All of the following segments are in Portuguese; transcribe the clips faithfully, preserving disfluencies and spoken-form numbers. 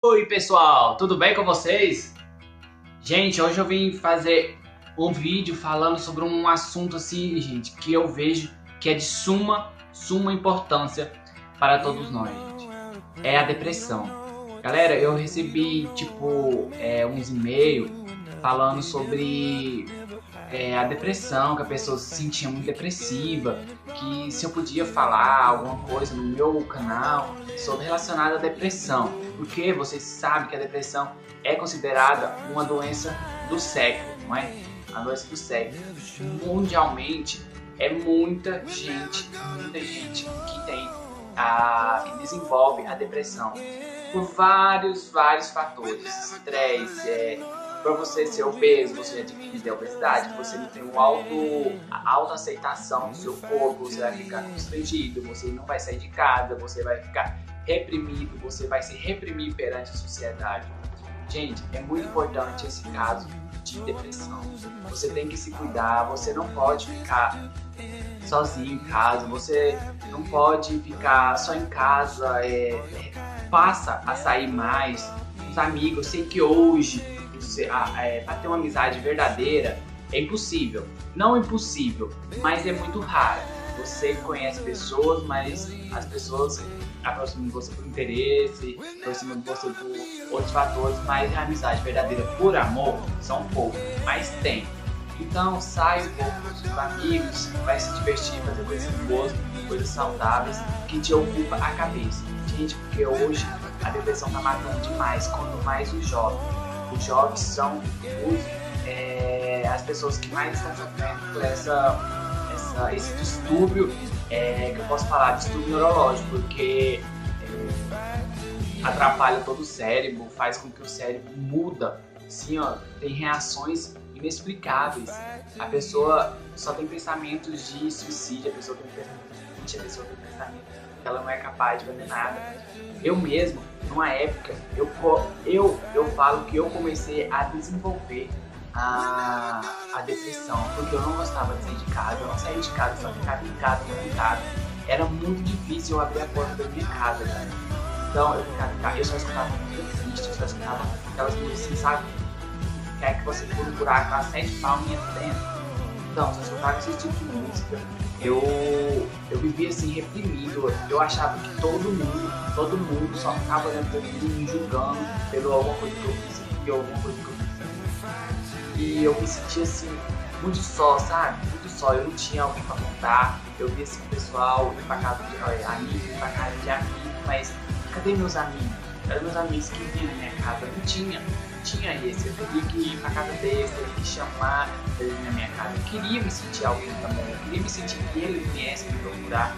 Oi pessoal, tudo bem com vocês? Gente, hoje eu vim fazer um vídeo falando sobre um assunto assim, gente, que eu vejo que é de suma, suma importância para todos nós, gente. É a depressão. Galera, eu recebi tipo é, uns e-mails falando sobre é, a depressão, que a pessoa se sentia muito depressiva, que se eu podia falar alguma coisa no meu canal sobre relacionado à depressão, porque vocês sabem que a depressão é considerada uma doença do século, não é? A doença do século. Mundialmente é muita gente, muita gente que tem a, que desenvolve a depressão por vários, vários fatores, estresse, é, para você ser obeso, você adquire a obesidade, você não tem uma auto, autoaceitação do seu corpo, você vai ficar constrangido, você não vai sair de casa, você vai ficar reprimido, você vai se reprimir perante a sociedade. Gente, é muito importante esse caso de depressão. Você tem que se cuidar, você não pode ficar sozinho em casa, você não pode ficar só em casa, é, passa a sair mais, os amigos. Eu sei que hoje é, para ter uma amizade verdadeira é impossível, não impossível, mas é muito raro. Você conhece pessoas, mas as pessoas aproximam de você por interesse, aproximam de você por outros fatores, mas a amizade verdadeira por amor são poucos, mas tem. Então sai um pouco com seus amigos, vai se divertir, fazer coisas boas, coisas saudáveis, que te ocupam a cabeça. Gente, porque hoje a depressão tá matando demais, quanto mais os jovens. Os jovens são os, é, as pessoas que mais estão sofrendo por essa, essa, esse distúrbio, é, que eu posso falar, distúrbio neurológico, porque é, atrapalha todo o cérebro, faz com que o cérebro muda, assim, ó, tem reações inexplicáveis. A pessoa só tem pensamentos de suicídio, a pessoa tem pensamentos de a pessoa tem pensamentos que ela não é capaz de fazer nada. Eu mesmo, numa época, eu, eu, eu falo que eu comecei a desenvolver a, a depressão, porque eu não gostava de sair de casa, eu não saía de casa, só ficava em casa, em casa. Era muito difícil eu abrir a porta da minha casa, cara. Então eu ficava em casa, eu só escutava música triste, eu só escutava aquelas músicas assim, sabe? Quer que você pule um buraco com as sete palminhas dentro. Então, se eu escutava esse tipo de música, eu, eu vivia assim, reprimido. Eu achava que todo mundo, todo mundo só ficava olhando pra mim, me julgando pelo alguma coisa que eu fiz e alguma coisa que eu fiz. E eu me sentia assim, muito só, sabe? Muito só. Eu não tinha alguém pra contar. Eu via assim o pessoal ir pra casa de olha, amigos, ir pra casa de amigos, mas cadê meus amigos? Eram meus amigos que vinham na minha casa, não tinha. Tinha esse, eu teria que ir pra casa dele, teria que chamar ele na minha casa. Eu queria me sentir alguém também, eu queria me sentir que ele viesse me procurar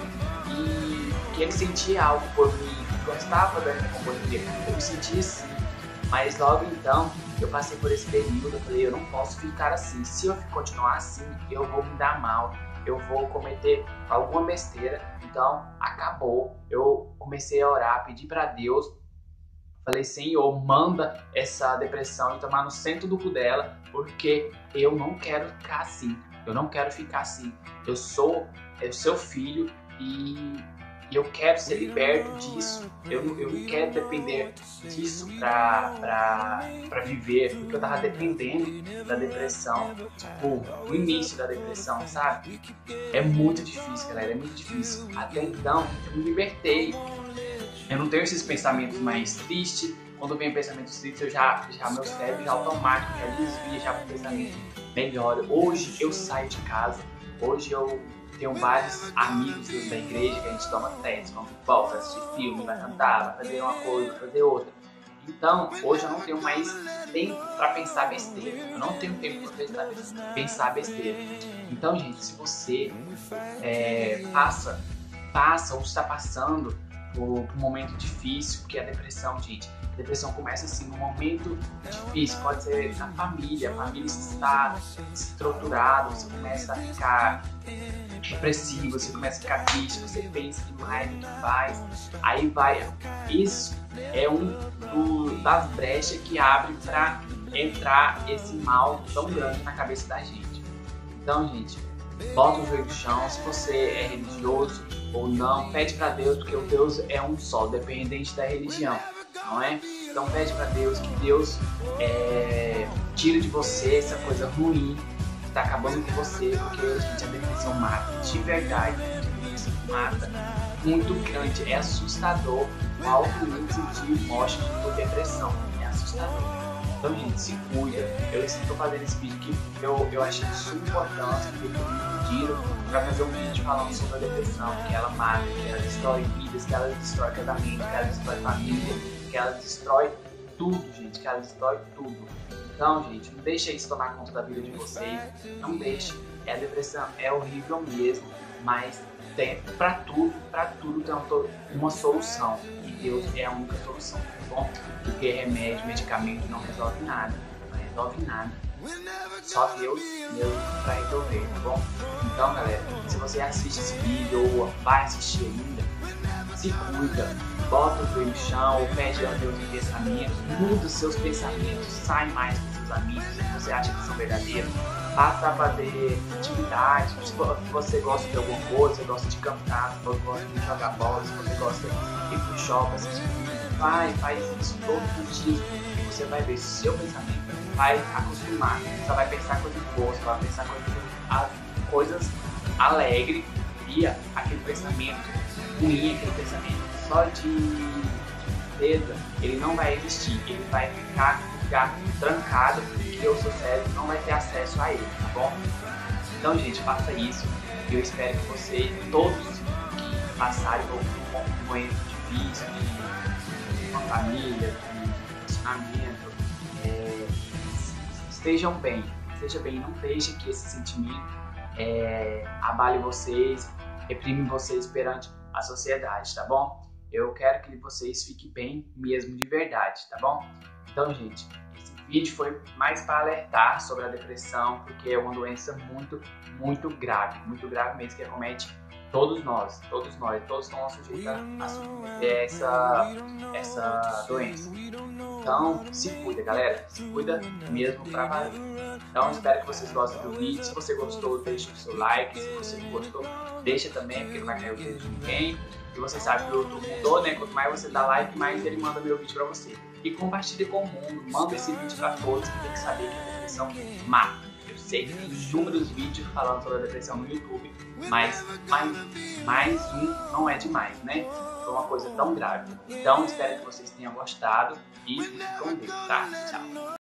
e que ele sentia algo por mim, que gostava da minha companhia. Eu me sentia assim, mas logo então eu passei por esse período, eu falei, eu não posso ficar assim. Se eu continuar assim, eu vou me dar mal, eu vou cometer alguma besteira. Então acabou, eu comecei a orar, pedir pra Deus. Falei, Senhor, manda essa depressão e tomar no centro do cu dela, porque eu não quero ficar assim. Eu não quero ficar assim. Eu sou é, seu filho e, e eu quero ser liberto disso. Eu, eu não quero depender disso pra, pra, pra viver, porque eu tava dependendo da depressão, tipo, no início da depressão, sabe? É muito difícil, galera, é muito difícil. Até então, eu me libertei. Eu não tenho esses pensamentos mais tristes. Quando vem pensamentos tristes, eu já, já meu cérebro já automático, já desvia já para o pensamento melhor. Hoje eu saio de casa, hoje eu tenho vários amigos da igreja que a gente toma férias, vamos futebol, vai assistir filme, vai cantar, vai fazer uma coisa, vai fazer outra. Então, hoje eu não tenho mais tempo para pensar besteira. Eu não tenho tempo para pensar besteira. Então, gente, se você é, passa, passa ou está passando por um momento difícil, porque a depressão, gente, a depressão começa assim, num momento difícil, pode ser na família, a família está estruturada, você começa a ficar depressivo, você começa a ficar triste, você pensa demais no que faz, aí vai, isso é um do, das brechas que abre para entrar esse mal tão grande na cabeça da gente. Então, gente, bota o joelho no chão, se você é religioso ou não, pede para Deus, porque o Deus é um só, dependente da religião, não é? Então pede para Deus que Deus é, tire de você essa coisa ruim que está acabando com você, porque, gente, a depressão mata, de verdade, a depressão mata, muito grande, é assustador o alto índice de morte por depressão, é assustador. Então, gente, se cuida. Eu estou fazendo esse vídeo aqui porque eu, eu achei de suma importância, porque me pediram para fazer um vídeo falando sobre a depressão, que ela mata, que ela destrói vidas, que ela destrói casamento, que ela destrói família, que ela destrói tudo, gente, que ela destrói tudo. Então, gente, não deixe isso tomar conta da vida de vocês, não deixe. É, a depressão é horrível mesmo, mas tem para tudo, para tudo tem uma, uma solução. E Deus é a única solução, tá bom? Porque remédio, medicamento não resolve nada, não resolve nada. Só Deus mesmo para resolver, tá bom? Então, galera, se você assiste esse vídeo ou vai assistir ainda, se cuida, bota o joelho no chão, ou pede a Deus um pensamento, muda os seus pensamentos, sai mais com seus amigos que você acha que são verdadeiros, passa a fazer atividades, se você gosta de alguma coisa, você gosta de cantar, se você gosta de jogar bola, se você gosta de ir pro shopping, assistir filme, vai, faz isso todos os dias, e você vai ver se o seu pensamento vai acostumar, você vai pensar coisas boas, você vai pensar coisas, coisas alegres, e aquele pensamento ruim, aquele pensamento só de tristeza, ele não vai existir, ele vai ficar, ficar trancado, porque o seu cérebro não vai ter acesso a ele, tá bom? Então, gente, faça isso, e eu espero que vocês, todos que passarem por um momento difícil, de uma família, de relacionamento, é, estejam bem, estejam bem, não deixe que esse sentimento é, abale vocês, reprime vocês perante a sociedade, tá bom? Eu quero que vocês fiquem bem mesmo de verdade, tá bom? Então, gente, esse vídeo foi mais para alertar sobre a depressão, porque é uma doença muito, muito grave, muito grave mesmo, que acomete todos nós, todos nós, todos estão sujeitos a sofrer essa, essa doença. Então, se cuida, galera, se cuida mesmo pra valer. Então, espero que vocês gostem do vídeo. Se você gostou, deixa o seu like. Se você não gostou, deixa também, porque não vai cair o dedo de ninguém. E você sabe que o YouTube mudou, né? Quanto mais você dá like, mais ele manda meu vídeo pra você. E compartilhe com o mundo, manda esse vídeo pra todos que tem que saber que a depressão mata. Eu sei que tem inúmeros vídeos falando sobre a depressão no YouTube, mas mais, mais um não é demais, né? Foi uma coisa tão grave. Então, espero que vocês tenham gostado e fiquem com Deus, tá? Tchau!